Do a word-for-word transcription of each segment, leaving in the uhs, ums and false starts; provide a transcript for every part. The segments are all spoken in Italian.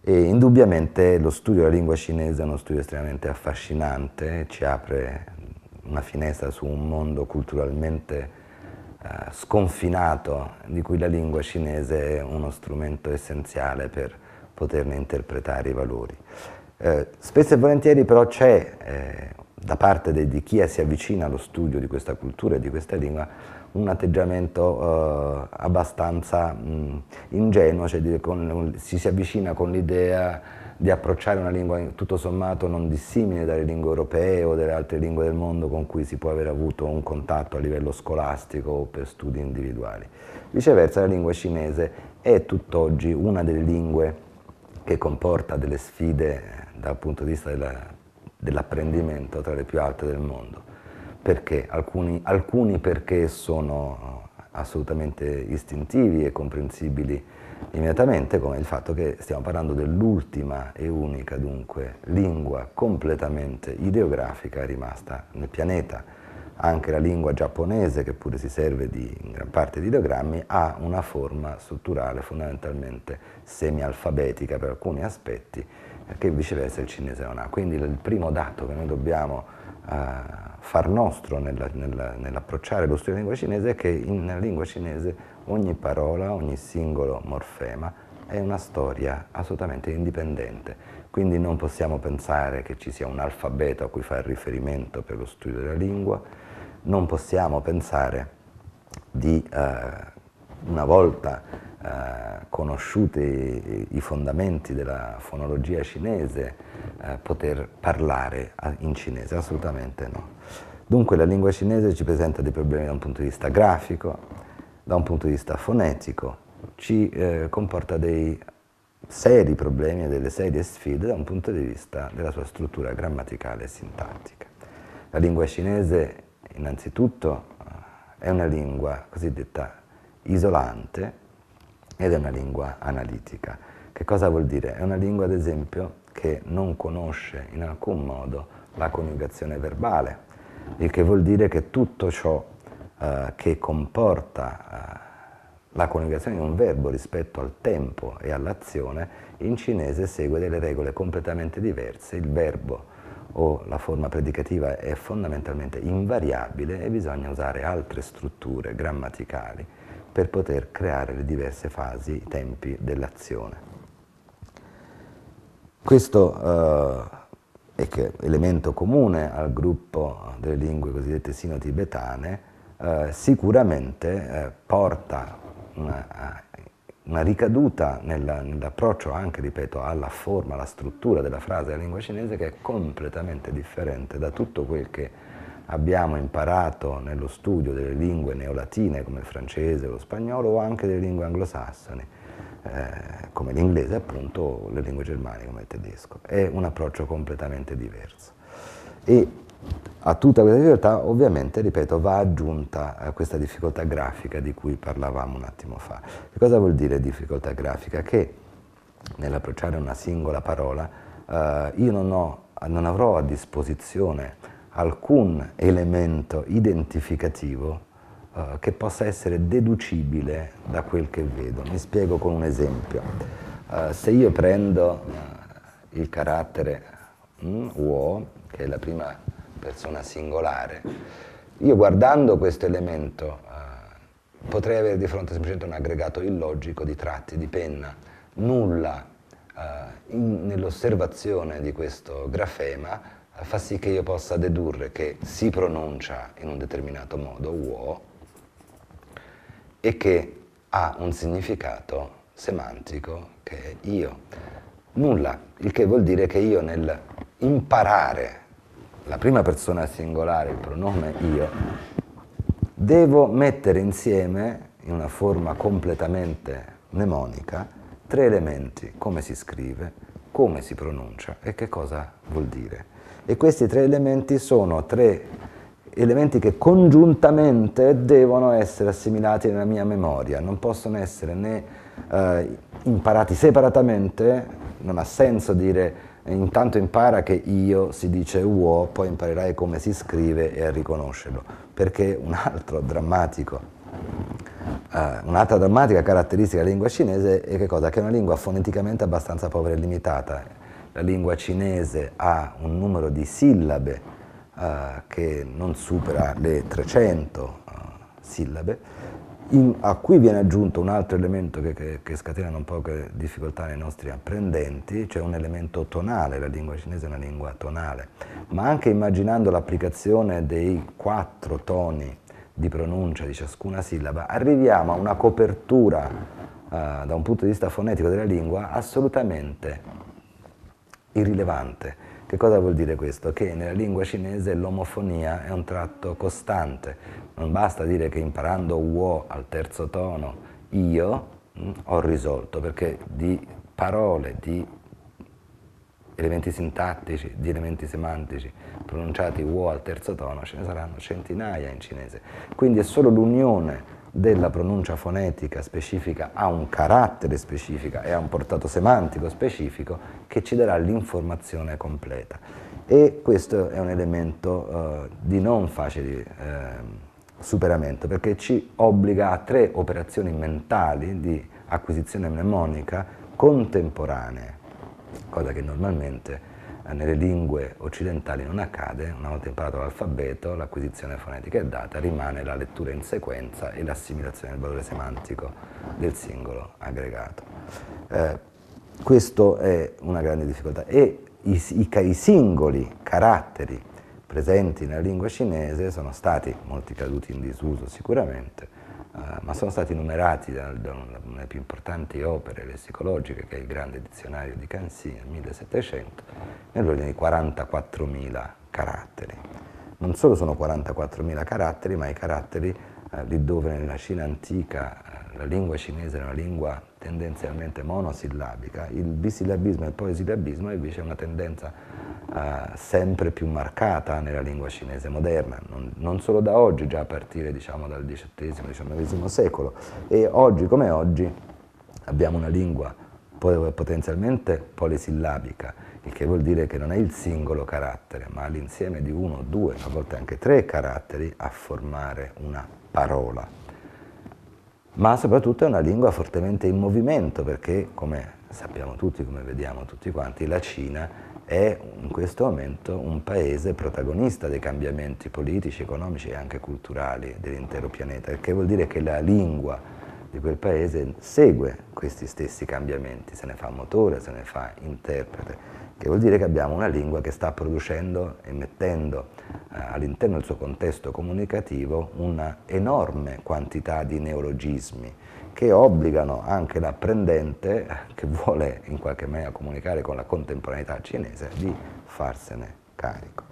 E indubbiamente lo studio della lingua cinese è uno studio estremamente affascinante, ci apre una finestra su un mondo culturalmente eh, sconfinato, di cui la lingua cinese è uno strumento essenziale per poterne interpretare i valori. Eh, spesso e volentieri però c'è, eh, da parte de, di chi si avvicina allo studio di questa cultura e di questa lingua, un atteggiamento eh, abbastanza mh, ingenuo, cioè di, con, si si avvicina con l'idea di approcciare una lingua tutto sommato non dissimile dalle lingue europee o dalle altre lingue del mondo con cui si può aver avuto un contatto a livello scolastico o per studi individuali. Viceversa, la lingua cinese è tutt'oggi una delle lingue che comporta delle sfide dal punto di vista dell'apprendimento tra le più alte del mondo. Perché? Alcuni, alcuni perché sono assolutamente istintivi e comprensibili immediatamente, come il fatto che stiamo parlando dell'ultima e unica, dunque, lingua completamente ideografica rimasta nel pianeta. Anche la lingua giapponese, che pure si serve di, in gran parte di ideogrammi, ha una forma strutturale fondamentalmente semi-alfabetica per alcuni aspetti, che viceversa il cinese non ha. Quindi il primo dato che noi dobbiamo uh, far nostro nell'approcciare lo studio della lingua cinese è che in, nella lingua cinese ogni parola, ogni singolo morfema è una storia assolutamente indipendente. Quindi non possiamo pensare che ci sia un alfabeto a cui fare riferimento per lo studio della lingua, non possiamo pensare di, eh, una volta eh, conosciuti i, i fondamenti della fonologia cinese, eh, poter parlare in cinese, assolutamente no. Dunque la lingua cinese ci presenta dei problemi da un punto di vista grafico, da un punto di vista fonetico, ci eh, comporta dei seri problemi e delle serie sfide da un punto di vista della sua struttura grammaticale e sintattica. La lingua cinese innanzitutto è una lingua cosiddetta isolante ed è una lingua analitica. Che cosa vuol dire? È una lingua, ad esempio, che non conosce in alcun modo la coniugazione verbale, il che vuol dire che tutto ciò eh, che comporta eh, la coniugazione di un verbo rispetto al tempo e all'azione in cinese segue delle regole completamente diverse. Il verbo o la forma predicativa è fondamentalmente invariabile e bisogna usare altre strutture grammaticali per poter creare le diverse fasi, i tempi dell'azione. Questo eh, è che elemento comune al gruppo delle lingue cosiddette sino-tibetane eh, sicuramente eh, porta una, una ricaduta nell'approccio anche, ripeto, alla forma, alla struttura della frase della lingua cinese che è completamente differente da tutto quel che abbiamo imparato nello studio delle lingue neolatine come il francese, lo spagnolo o anche delle lingue anglosassoni, eh, come l'inglese appunto, o le lingue germaniche come il tedesco. È un approccio completamente diverso. E a tutta questa difficoltà ovviamente, ripeto, va aggiunta a questa difficoltà grafica di cui parlavamo un attimo fa. Che cosa vuol dire difficoltà grafica? Che nell'approcciare una singola parola eh, io non, ho, non avrò a disposizione alcun elemento identificativo eh, che possa essere deducibile da quel che vedo. Mi spiego con un esempio. Eh, se io prendo eh, il carattere mm, uo, che è la prima persona singolare, io guardando questo elemento eh, potrei avere di fronte semplicemente un aggregato illogico di tratti di penna, nulla eh, nell'osservazione di questo grafema eh, fa sì che io possa dedurre che si pronuncia in un determinato modo, uo, e che ha un significato semantico che è io. Nulla, il che vuol dire che io nel imparare la prima persona singolare, il pronome io, devo mettere insieme, in una forma completamente mnemonica, tre elementi: come si scrive, come si pronuncia e che cosa vuol dire. E questi tre elementi sono tre elementi che congiuntamente devono essere assimilati nella mia memoria, non possono essere né eh, imparati separatamente, non ha senso dire intanto impara che io si dice uo, poi imparerai come si scrive e a riconoscerlo, perché un altro drammatico Uh, un'altra drammatica caratteristica della lingua cinese è che cosa? Che è una lingua foneticamente abbastanza povera e limitata. La lingua cinese ha un numero di sillabe uh, che non supera le trecento uh, sillabe, in, a cui viene aggiunto un altro elemento che, che, che scatena un po' difficoltà nei nostri apprendenti, cioè un elemento tonale. La lingua cinese è una lingua tonale, ma anche immaginando l'applicazione dei quattro toni di pronuncia di ciascuna sillaba, arriviamo a una copertura uh, da un punto di vista fonetico della lingua assolutamente irrilevante. Che cosa vuol dire questo? Che nella lingua cinese l'omofonia è un tratto costante. Non basta dire che imparando wo al terzo tono io mh, ho risolto, perché di parole, di elementi sintattici, di elementi semantici pronunciati wo al terzo tono ce ne saranno centinaia in cinese. Quindi è solo l'unione della pronuncia fonetica specifica a un carattere specifico e a un portato semantico specifico che ci darà l'informazione completa. E questo è un elemento eh, di non facile eh, superamento, perché ci obbliga a tre operazioni mentali di acquisizione mnemonica contemporanee, cosa che normalmente eh, nelle lingue occidentali non accade. Una volta imparato l'alfabeto, l'acquisizione fonetica è data, rimane la lettura in sequenza e l'assimilazione del valore semantico del singolo aggregato. Eh, questo è una grande difficoltà. E i, i, i singoli caratteri presenti nella lingua cinese sono stati, molti caduti in disuso sicuramente, Uh, ma sono stati numerati da, da una delle più importanti opere lessicologiche, che è il grande dizionario di Kanzi nel millesettecento, nell'ordine di quarantaquattromila caratteri. Non solo sono quarantaquattromila caratteri, ma i caratteri uh, lì dove nella Cina antica uh, la lingua cinese è una lingua tendenzialmente monosillabica, il bisillabismo e il polisillabismo invece è una tendenza Uh, sempre più marcata nella lingua cinese moderna, non, non solo da oggi, già a partire diciamo, dal diciottesimo diciannovesimo secolo. E oggi come oggi abbiamo una lingua potenzialmente polisillabica, il che vuol dire che non è il singolo carattere, ma l'insieme di uno, due, a volte anche tre caratteri a formare una parola. Ma soprattutto è una lingua fortemente in movimento, perché come sappiamo tutti, come vediamo tutti quanti, la Cina è in questo momento un paese protagonista dei cambiamenti politici, economici e anche culturali dell'intero pianeta, il che vuol dire che la lingua di quel paese segue questi stessi cambiamenti, se ne fa motore, se ne fa interprete, che vuol dire che abbiamo una lingua che sta producendo e mettendo eh, all'interno del suo contesto comunicativo una enorme quantità di neologismi che obbligano anche l'apprendente che vuole in qualche maniera comunicare con la contemporaneità cinese di farsene carico.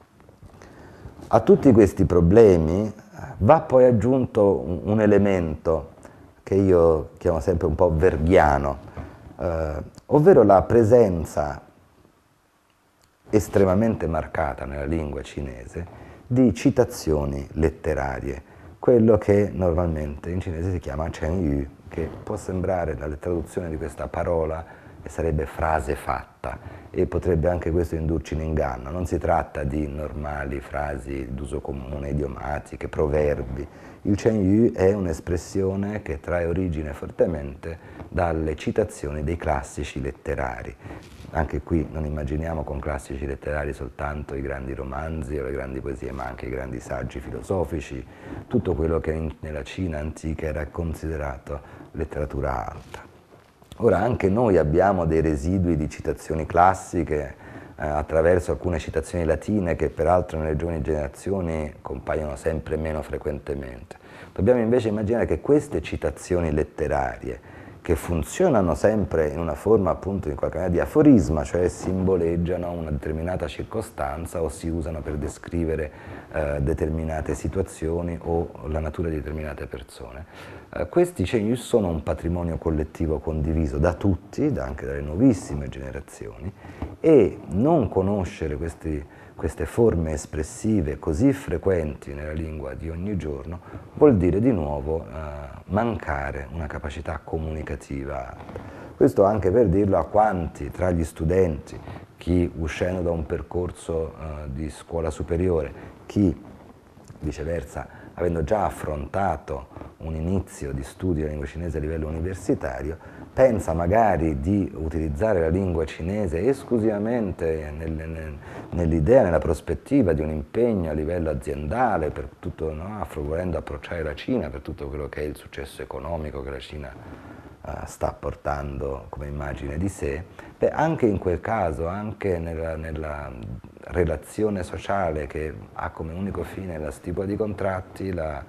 A tutti questi problemi va poi aggiunto un, un elemento che io chiamo sempre un po' verghiano, eh, ovvero la presenza estremamente marcata nella lingua cinese di citazioni letterarie, quello che normalmente in cinese si chiama chengyu, che può sembrare la traduzione di questa parola e sarebbe frase fatta, e potrebbe anche questo indurci in inganno. Non si tratta di normali frasi d'uso comune, idiomatiche, proverbi. Il chengyu è un'espressione che trae origine fortemente dalle citazioni dei classici letterari. Anche qui non immaginiamo con classici letterari soltanto i grandi romanzi o le grandi poesie, ma anche i grandi saggi filosofici, tutto quello che in, nella Cina antica era considerato letteratura alta. Ora, anche noi abbiamo dei residui di citazioni classiche eh, attraverso alcune citazioni latine che peraltro nelle giovani generazioni compaiono sempre meno frequentemente. Dobbiamo invece immaginare che queste citazioni letterarie, che funzionano sempre in una forma appunto in qualche maniera di aforisma, cioè simboleggiano una determinata circostanza o si usano per descrivere eh, determinate situazioni o la natura di determinate persone. Eh, questi chengyu sono un patrimonio collettivo condiviso da tutti, da anche dalle nuovissime generazioni, e non conoscere questi, queste forme espressive così frequenti nella lingua di ogni giorno vuol dire di nuovo eh, mancare una capacità comunicativa alta. Questo anche per dirlo a quanti tra gli studenti, chi uscendo da un percorso uh, di scuola superiore, chi viceversa avendo già affrontato un inizio di studio della lingua cinese a livello universitario, pensa magari di utilizzare la lingua cinese esclusivamente nel, nel, nell'idea, nella prospettiva di un impegno a livello aziendale, per tutto, no, volendo approcciare la Cina per tutto quello che è il successo economico che la Cina uh, sta portando come immagine di sé, beh, anche in quel caso, anche nella, nella relazione sociale che ha come unico fine la stipula di contratti, la,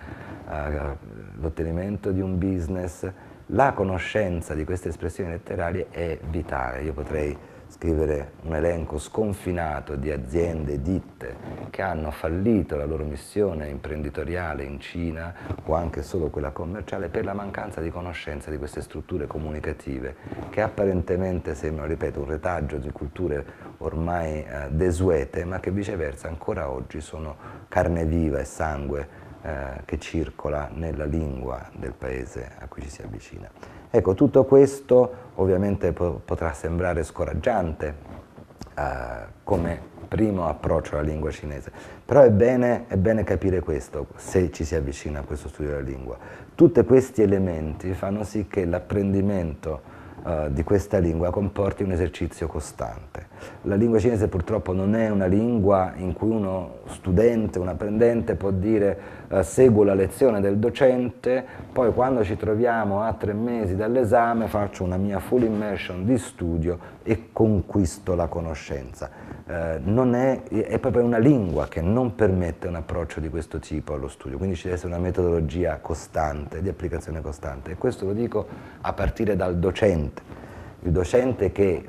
uh, l'ottenimento di un business, la conoscenza di queste espressioni letterarie è vitale. Io potrei scrivere un elenco sconfinato di aziende, ditte che hanno fallito la loro missione imprenditoriale in Cina o anche solo quella commerciale per la mancanza di conoscenza di queste strutture comunicative che apparentemente sembrano, ripeto, un retaggio di culture ormai eh, desuete, ma che viceversa ancora oggi sono carne viva e sangue Eh, che circola nella lingua del paese a cui ci si avvicina. Ecco, tutto questo ovviamente po potrà sembrare scoraggiante eh, come primo approccio alla lingua cinese, però è bene, è bene capire questo se ci si avvicina a questo studio della lingua. Tutti questi elementi fanno sì che l'apprendimento Uh, di questa lingua comporti un esercizio costante. La lingua cinese purtroppo non è una lingua in cui uno studente, un apprendente può dire uh, seguo la lezione del docente, poi quando ci troviamo a tre mesi dall'esame faccio una mia full immersion di studio e conquisto la conoscenza. Uh, non è, è proprio una lingua che non permette un approccio di questo tipo allo studio, quindi ci deve essere una metodologia costante, di applicazione costante, e questo lo dico a partire dal docente. Il docente che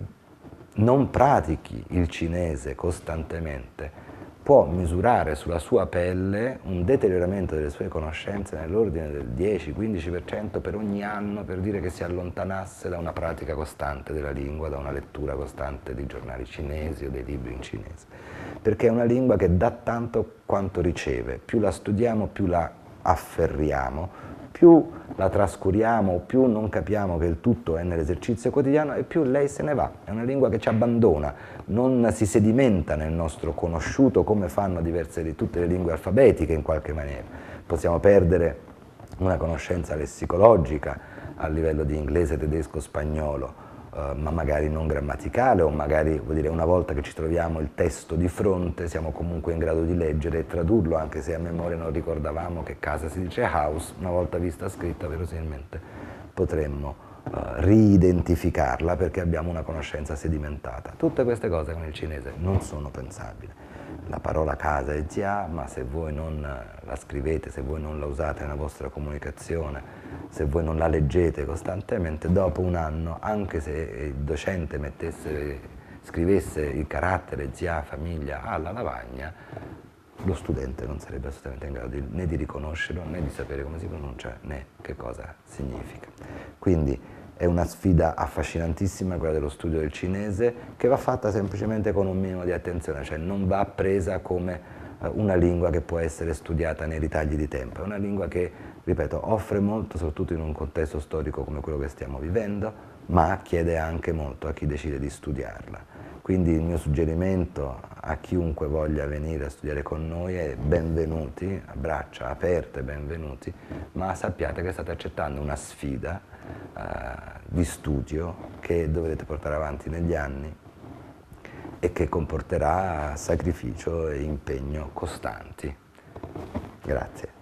non pratichi il cinese costantemente può misurare sulla sua pelle un deterioramento delle sue conoscenze nell'ordine del dieci quindici per cento per ogni anno, per dire che si allontanasse da una pratica costante della lingua, da una lettura costante di giornali cinesi o dei libri in cinese. Perché è una lingua che dà tanto quanto riceve, più la studiamo più la afferriamo, più la trascuriamo, più non capiamo che il tutto è nell'esercizio quotidiano e più lei se ne va. È una lingua che ci abbandona, non si sedimenta nel nostro conosciuto come fanno diverse di tutte le lingue alfabetiche in qualche maniera. Possiamo perdere una conoscenza lessicologica a livello di inglese, tedesco, spagnolo, Uh, ma magari non grammaticale, o magari, vuol dire, una volta che ci troviamo il testo di fronte siamo comunque in grado di leggere e tradurlo, anche se a memoria non ricordavamo che casa si dice house, una volta vista scritta verosimilmente potremmo uh, riidentificarla perché abbiamo una conoscenza sedimentata. Tutte queste cose con il cinese non sono pensabili. La parola casa è jia, ma se voi non la scrivete, se voi non la usate nella vostra comunicazione, se voi non la leggete costantemente, dopo un anno, anche se il docente mettesse, scrivesse il carattere zia, famiglia alla lavagna, lo studente non sarebbe assolutamente in grado di, né di riconoscerlo, né di sapere come si pronuncia, né che cosa significa. Quindi è una sfida affascinantissima quella dello studio del cinese, che va fatta semplicemente con un minimo di attenzione, cioè non va presa come una lingua che può essere studiata nei ritagli di tempo, è una lingua che, ripeto, offre molto, soprattutto in un contesto storico come quello che stiamo vivendo, ma chiede anche molto a chi decide di studiarla. Quindi il mio suggerimento a chiunque voglia venire a studiare con noi è benvenuti, a braccia aperte benvenuti, ma sappiate che state accettando una sfida uh, di studio che dovrete portare avanti negli anni e che comporterà sacrificio e impegno costanti. Grazie.